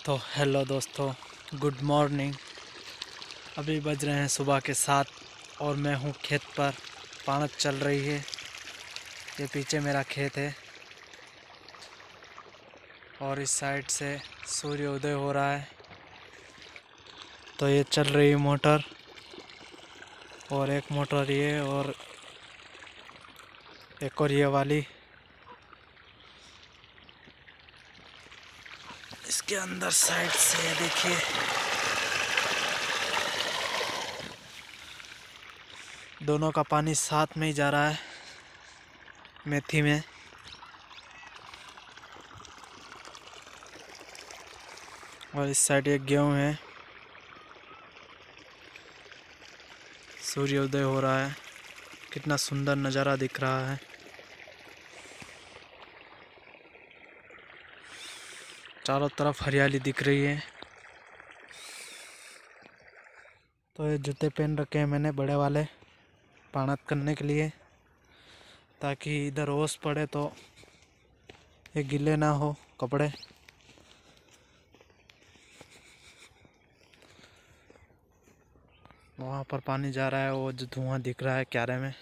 तो हेलो दोस्तों, good morning. अभी बज रहे हैं सुबह के 7 और मैं हूँ खेत पर। पानत चल रही है। ये पीछे मेरा खेत है और इस साइड से सूर्योदय हो रहा है। तो ये चल रही है मोटर, और एक मोटर ये और एक और ये वाली। इसके अंदर साइड से देखिए, दोनों का पानी साथ में ही जा रहा है मेथी में। और इस साइड एक गेहूँ है। सूर्योदय हो रहा है, कितना सुंदर नज़ारा दिख रहा है। चारों तरफ हरियाली दिख रही है। तो ये जूते पहन रखे हैं मैंने बड़े वाले, पानत करने के लिए, ताकि इधर ओस पड़े तो ये गीले ना हो कपड़े। वहाँ पर पानी जा रहा है, वो जो धुआं दिख रहा है क्यारे में।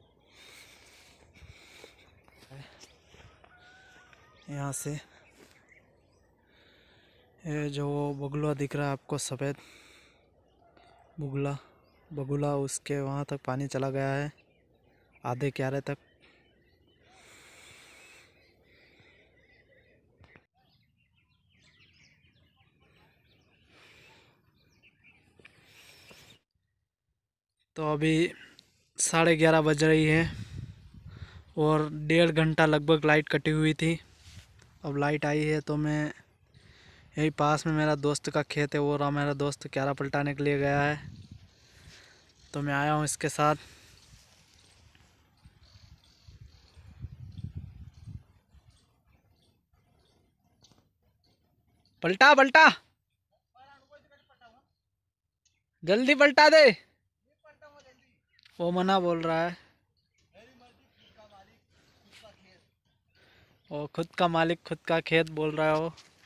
यहाँ से ये जो बगुला दिख रहा है आपको, सफ़ेद बगुला बगुला, उसके वहाँ तक पानी चला गया है, आधे क्यारे तक। तो अभी 11:30 बज रही है और 1.5 घंटा लगभग लाइट कटी हुई थी। अब लाइट आई है तो मैं यही पास में मेरा दोस्त का खेत है, वो रहा मेरा दोस्त क्यारा पलटाने के लिए गया है, तो मैं आया हूँ इसके साथ। पलटा पलटा, जल्दी पलटा दे। वो मना बोल रहा है, वो खुद का मालिक खुद का खेत बोल रहा है वो।